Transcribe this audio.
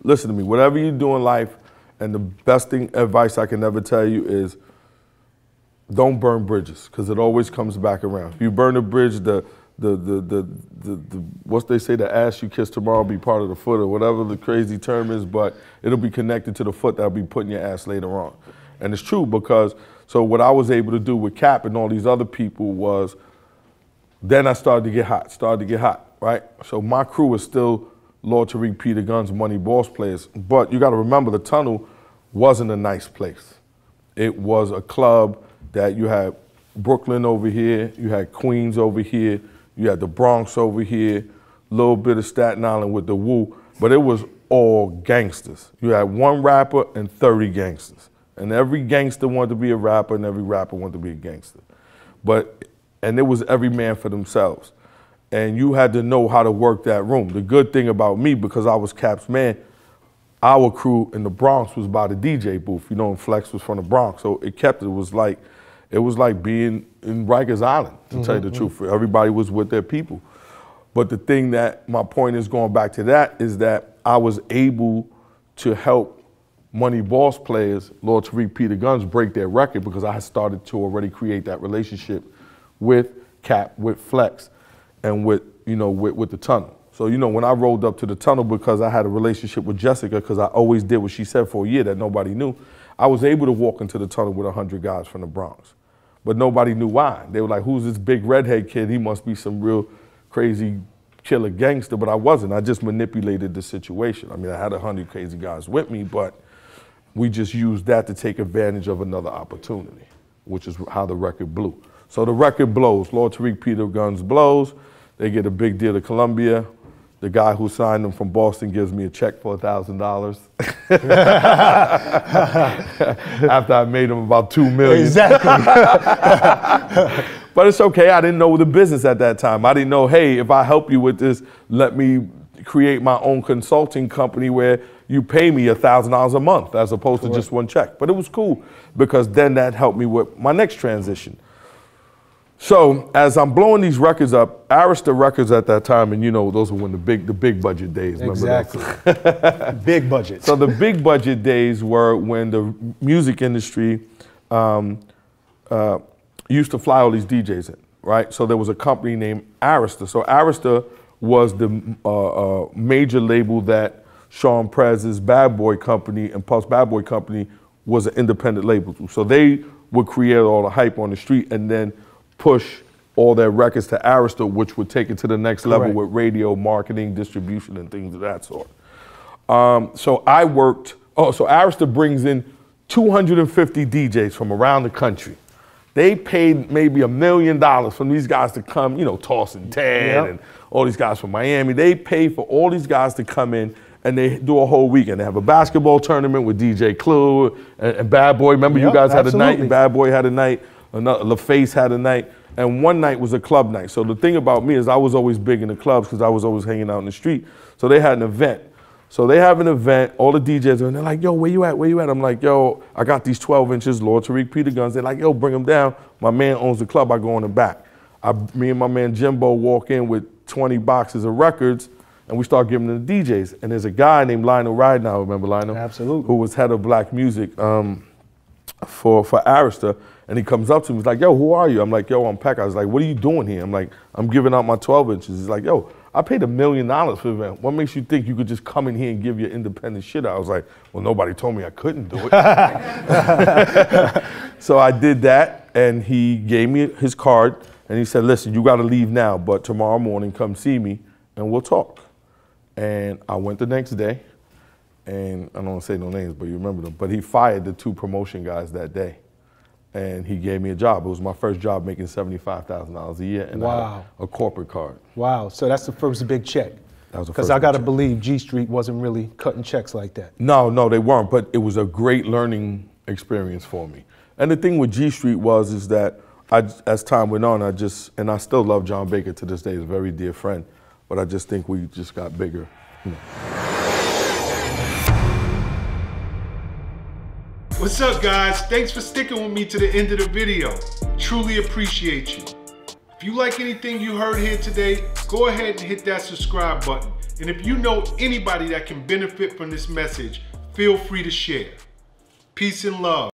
listen to me, whatever you do in life, and the best advice I can ever tell you is don't burn bridges, because it always comes back around. If you burn a bridge, what they say, the ass you kiss tomorrow will be part of the foot, or whatever the crazy term is, but it'll be connected to the foot that'll be putting your ass later on. And it's true, because so what I was able to do with Cap and all these other people was, then I started to get hot, right? So my crew was still Lord Tariq, Peter Gunz, Money Boss players, but you gotta remember the Tunnel wasn't a nice place. It was a club that you had Brooklyn over here, you had Queens over here, you had the Bronx over here, a little bit of Staten Island with the Wu, but it was all gangsters. You had one rapper and 30 gangsters. And every gangster wanted to be a rapper and every rapper wanted to be a gangster. And it was every man for themselves. And you had to know how to work that room. The good thing about me, because I was Cap's man, our crew in the Bronx was by the DJ booth, you know, and Flex was from the Bronx. So it was like being in Rikers Island, to tell you the truth. Everybody was with their people. But the thing that, my point is going back to that, is that I was able to help Money Boss players, Lord Tariq, Peter Gunz, break their record, because I had started to already create that relationship with Cap, with Flex, and with the Tunnel. So, you know, when I rolled up to the Tunnel, because I had a relationship with Jessica, because I always did what she said for a year that nobody knew, I was able to walk into the Tunnel with 100 guys from the Bronx. But nobody knew why. They were like, who's this big redhead kid? He must be some real crazy killer gangster, but I wasn't. I just manipulated the situation. I mean, I had 100 crazy guys with me, but we just used that to take advantage of another opportunity, which is how the record blew. So the record blows. Lord Tariq, Peter Gunz blows. They get a big deal to Columbia. The guy who signed them from Boston gives me a check for $1,000. After I made him about $2 million. Exactly. But it's okay, I didn't know the business at that time. I didn't know, hey, if I help you with this, let me create my own consulting company where you pay me $1,000 a month as opposed to just one check. But it was cool, because then that helped me with my next transition. So as I'm blowing these records up, Arista Records at that time, and you know, those were when the big budget days. Exactly. Big budget. So the big budget days were when the music industry used to fly all these DJs in, right? So there was a company named Arista. So Arista was the major label that Sean Prez's Bad Boy Company and Puff's Bad Boy Company was an independent label. So they would create all the hype on the street and then push all their records to Arista, which would take it to the next level with radio, marketing, distribution, and things of that sort. So I worked, so Arista brings in 250 DJs from around the country. They paid maybe $1 million for these guys to come, you know, Toss and Ted and all these guys from Miami. They pay for all these guys to come in, and they do a whole weekend. They have a basketball tournament with DJ Clue and Bad Boy. Remember you guys had a night, and Bad Boy had a night. LaFace had a night, and one night was a club night. So the thing about me is I was always big in the clubs because I was always hanging out in the street. So they had an event. So they have an event, all the DJs are, and they're like, yo, where you at, where you at? I'm like, yo, I got these 12 inches, Lord Tariq, Peter Gunz. They're like, yo, bring them down. My man owns the club, I go in the back. Me and my man Jimbo walk in with 20 boxes of records, and we start giving them to the DJs. And there's a guy named Lionel Ridenhour, remember Lionel? Absolutely. Who was head of black music for Arista. And he comes up to me, he's like, yo, who are you? I'm like, yo, I'm Peck. I was like, what are you doing here? I'm like, I'm giving out my 12 inches. He's like, yo, I paid $1 million for the event. What makes you think you could just come in here and give your independent shit out? I was like, well, nobody told me I couldn't do it. So I did that, and he gave me his card, and he said, listen, you gotta leave now, but tomorrow morning come see me, and we'll talk. And I went the next day, and I don't wanna say no names, but you remember them, but he fired the 2 promotion guys that day. And he gave me a job. It was my first job making $75,000 a year, and I had a corporate card. Wow, so that's the first big check. That was the first. Because I gotta believe G Street wasn't really cutting checks like that. No, they weren't, but it was a great learning experience for me. And the thing with G Street is that as time went on, and I still love John Baker to this day, he's a very dear friend, but I just think we just got bigger. You know. What's up, guys? Thanks for sticking with me to the end of the video. Truly appreciate you. If you like anything you heard here today, go ahead and hit that subscribe button And if you know anybody that can benefit from this message, feel free to share. Peace and love.